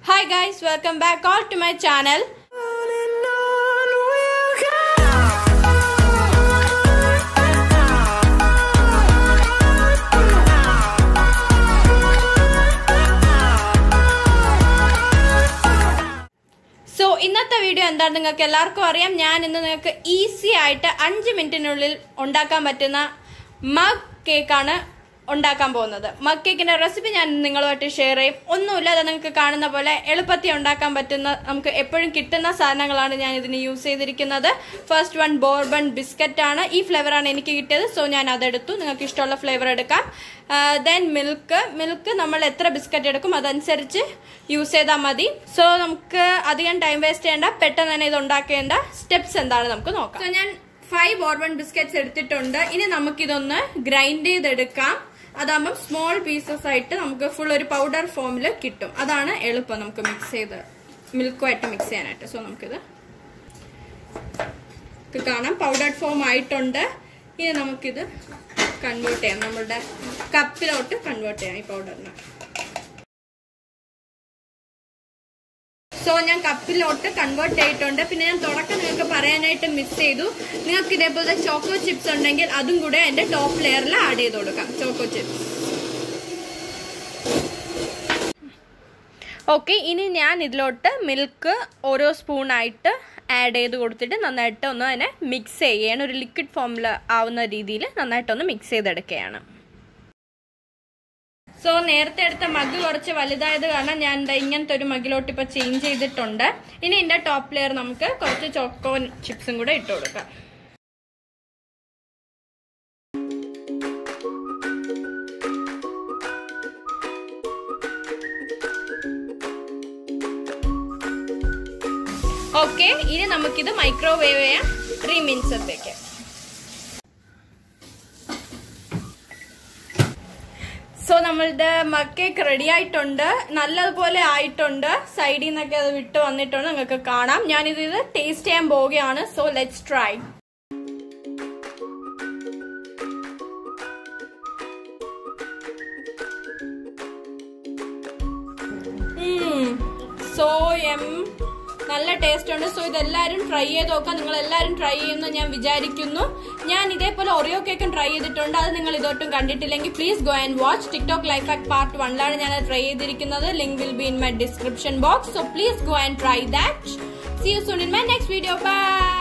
Hi guys, welcome back all to my channel. So ഇന്നത്തെ video എന്താണ് നിങ്ങൾക്ക് എല്ലാവർക്കും അറിയാം ഞാൻ ഇന്ന് നിങ്ങൾക്ക് ഈസി ആയിട്ട് 5 മിനിറ്റിനുള്ളിൽ ഉണ്ടാക്കാൻ പറ്റുന്ന മഗ് കേക്ക് ആണ് ഉണ്ടാക്കാൻ പോകുന്നത്. മഗ് കേക്കിന്റെ റെസിപ്പി ഞാൻ നിങ്ങളുമായിട്ട് ഷെയർ ചെയ്യും. ഒന്നുമില്ല, അത് നിങ്ങൾക്ക് കാണുന്ന പോലെ എളുപ്പത്തിൽ ഉണ്ടാക്കാൻ പറ്റുന്ന നമുക്ക് എപ്പോഴും കിട്ടുന്ന സാധനങ്ങളാണ് ഞാൻ ഇതിന് യൂസ് ചെയ്തിരിക്കുന്നത്. ഫസ്റ്റ് വൺ ബോർബൺ ബിസ്ക്കറ്റ് ആണ്. ഈ ഫ്ലേവർ ആണ് എനിക്ക് കിട്ടിയത്, സോ ഞാൻ അതെടുത്തു. നിങ്ങൾക്ക് ഇഷ്ടമുള്ള ഫ്ലേവർ എടുക്കാം. ദെൻ മിൽക്ക് നമ്മൾ എത്ര ബിസ്ക്കറ്റ് എടുക്കും അതനുസരിച്ച് യൂസ് ചെയ്താൽ മതി. സോ നമുക്ക് അധികം ടൈം വേസ്റ്റ് ചെയ്യേണ്ട, പെട്ടെന്ന് തന്നെ ഇത് ഉണ്ടാക്കേണ്ട സ്റ്റെപ്സ് എന്താണ് നമുക്ക് നോക്കാം. സോ ഞാൻ 5 ബോർബൺ ബിസ്ക്കറ്റ്സ് എടുത്തിട്ടുണ്ട്. ഇനി നമുക്കിതൊന്ന് ഗ്രൈൻഡ് ചെയ്തെടുക്കാം. അതാകുമ്പോൾ സ്മോൾ പീസസ് ആയിട്ട് നമുക്ക് ഫുൾ ഒരു പൗഡർ ഫോമിൽ കിട്ടും. അതാണ് എളുപ്പം നമുക്ക് മിക്സ് ചെയ്ത് മിൽക്കുമായിട്ട് മിക്സ് ചെയ്യാനായിട്ട്. സോ നമുക്കിത് കാണാം പൗഡർഡ് ഫോം ആയിട്ടുണ്ട്. ഇനി നമുക്കിത് കൺവേർട്ട് ചെയ്യാം, നമ്മളുടെ കപ്പിലോട്ട് കൺവേർട്ട് ചെയ്യാം ഈ പൗഡറിന്. സോ ഞാൻ കപ്പിലോട്ട് കൺവേർട്ട് ചെയ്തിട്ടുണ്ട്. പിന്നെ ഞാൻ തുടക്കം നിങ്ങൾക്ക് പറയാനായിട്ട് മിസ് ചെയ്തു, നിങ്ങൾക്ക് ഇതേപോലെ ചോക്കോ ചിപ്സ് ഉണ്ടെങ്കിൽ അതും കൂടെ എന്റെ ടോപ്പ് ലെയറിൽ ആഡ് ചെയ്ത് കൊടുക്കാം. Choco chips okay. ഇനി ഞാൻ ഇതിലോട്ട് മിൽക്ക് ഓരോ സ്പൂണായിട്ട് ആഡ് ചെയ്ത് കൊടുത്തിട്ട് നന്നായിട്ട് ഒന്ന് അതിനെ മിക്സ് ചെയ്യുകയാണ്. ഒരു ലിക്വിഡ് ഫോമിൽ ആവുന്ന രീതിയിൽ നന്നായിട്ടൊന്ന് മിക്സ് ചെയ്തെടുക്കുകയാണ്. സോ നേരത്തെ എടുത്ത മഗ് കുറച്ച് വലുതായത് കാരണം ഞാൻ ഇങ്ങനത്തെ ഒരു മഗിലോട്ട് ഇപ്പൊ ചേഞ്ച് ചെയ്തിട്ടുണ്ട്. ഇനി ഇതിന്റെ ടോപ്പ് ലെയർ നമുക്ക് കുറച്ച് ചോക്കോ ചിപ്സും കൂടെ ഇട്ട് കൊടുക്കാം. ഓക്കെ, ഇനി നമുക്കിത് മൈക്രോവേവ് ചെയ്യാം 3 മിനിറ്റ്സത്തേക്ക്. സോ നമ്മളുടെ മഗ് കേക്ക് റെഡി ആയിട്ടുണ്ട്, നല്ലതുപോലെ ആയിട്ടുണ്ട്. സൈഡിൽ നിന്നൊക്കെ അത് വിട്ട് വന്നിട്ടുണ്ട്, നിങ്ങൾക്ക് കാണാം. ഞാനിത് ടേസ്റ്റ് ചെയ്യാൻ പോവുകയാണ്. So let's try. സോ നല്ല ടേസ്റ്റ് ഉണ്ട്. സോ ഇതെല്ലാവരും ട്രൈ ചെയ്ത് നോക്കാം. നിങ്ങൾ എല്ലാവരും ട്രൈ ചെയ്യുമെന്ന് ഞാൻ വിചാരിക്കുന്നു. ഞാൻ ഇതേപോലെ ഒറിയോ കേക്കും ട്രൈ ചെയ്തിട്ടുണ്ട്. അത് നിങ്ങൾ ഇതൊട്ടും കണ്ടിട്ടില്ലെങ്കിൽ please go and watch. TikTok life hack part 1 ഞാൻ ട്രൈ ചെയ്തിരിക്കുന്നത്. Link will be in my description box. So please go and try that. See you soon in my next video. Bye.